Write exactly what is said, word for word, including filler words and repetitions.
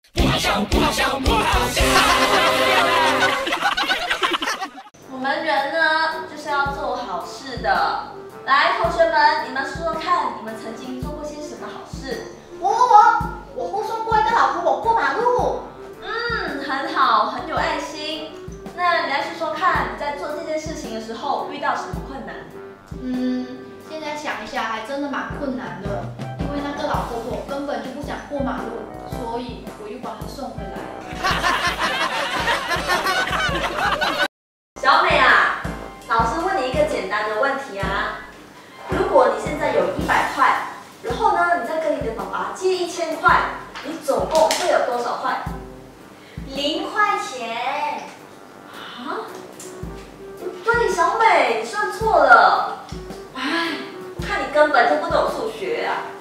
不好笑，不好笑，不好笑！ 我们人呢，就是要做好事的。来，同学们，你们说说看，你们曾经做过些什么好事？ 我我我，我护送过一个老婆婆过马路。 嗯，很好，很有爱心。那你来说说看，你在做这件事情的时候遇到什么困难？ 嗯，现在想一下，还真的蛮困难的，因为那个老婆婆根本就不想过马路，所以我又把她送回来了。 小美啊，老师问你一个简单的问题啊，如果你现在有一百块，然后呢，你再跟你的爸爸借一千块，你总共会有多少块？ 零块钱。 啊？不对，小美，你算错了。哎，看你根本就不懂数学啊。